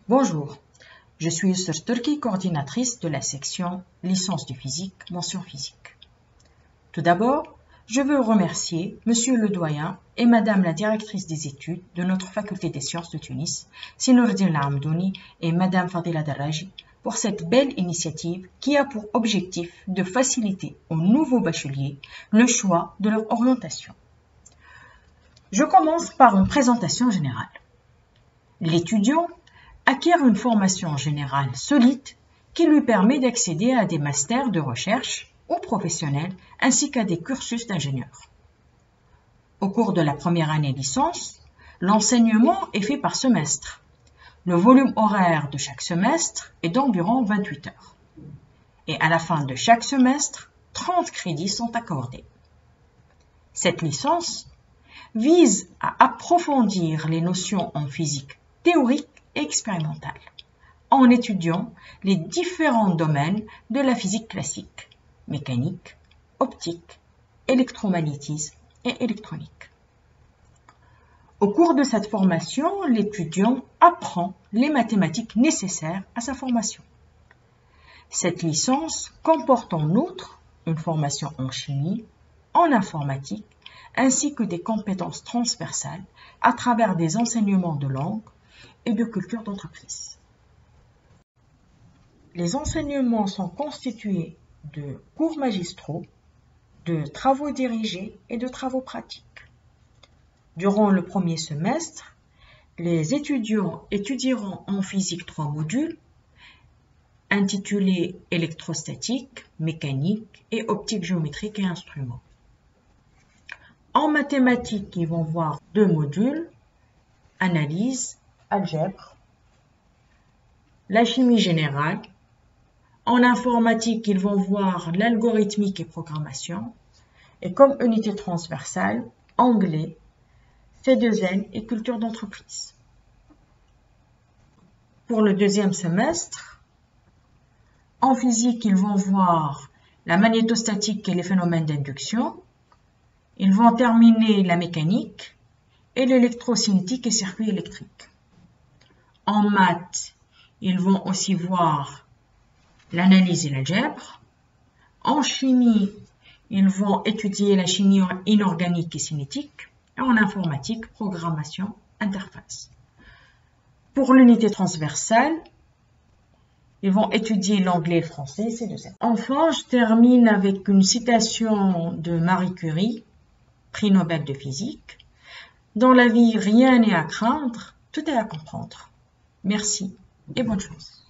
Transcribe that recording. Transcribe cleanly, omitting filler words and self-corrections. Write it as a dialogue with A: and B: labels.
A: Bonjour, je suis Yusr Turki, coordinatrice de la section licence de physique, mention physique. Tout d'abord, je veux remercier Monsieur le doyen et Madame la directrice des études de notre faculté des sciences de Tunis, Sinourdine Amdouni et Madame Fadila Darraji, pour cette belle initiative qui a pour objectif de faciliter aux nouveaux bacheliers le choix de leur orientation. Je commence par une présentation générale. L'étudiant acquiert une formation générale solide qui lui permet d'accéder à des masters de recherche ou professionnels ainsi qu'à des cursus d'ingénieur. Au cours de la première année licence, l'enseignement est fait par semestre. Le volume horaire de chaque semestre est d'environ 28 heures. Et à la fin de chaque semestre, 30 crédits sont accordés. Cette licence vise à approfondir les notions en physique théorique et expérimentale, en étudiant les différents domaines de la physique classique, mécanique, optique, électromagnétisme et électronique. Au cours de cette formation, l'étudiant apprend les mathématiques nécessaires à sa formation. Cette licence comporte en outre une formation en chimie, en informatique, ainsi que des compétences transversales à travers des enseignements de langue et de culture d'entreprise. Les enseignements sont constitués de cours magistraux, de travaux dirigés et de travaux pratiques. Durant le premier semestre, les étudiants étudieront en physique 3 modules intitulés électrostatique, mécanique et optique géométrique et instruments. En mathématiques, ils vont voir 2 modules, analyse, algèbre, la chimie générale. En informatique, ils vont voir l'algorithmique et programmation. Et comme unité transversale, anglais, C2N et culture d'entreprise. Pour le deuxième semestre, en physique, ils vont voir la magnétostatique et les phénomènes d'induction. Ils vont terminer la mécanique et l'électrocinétique et circuits électriques. En maths, ils vont aussi voir l'analyse et l'algèbre. En chimie, ils vont étudier la chimie inorganique et cinétique. Et en informatique, programmation, interface. Pour l'unité transversale, ils vont étudier l'anglais et le français, C2N. Enfin, je termine avec une citation de Marie Curie, prix Nobel de physique. Dans la vie, rien n'est à craindre, tout est à comprendre. Merci et bonne chance.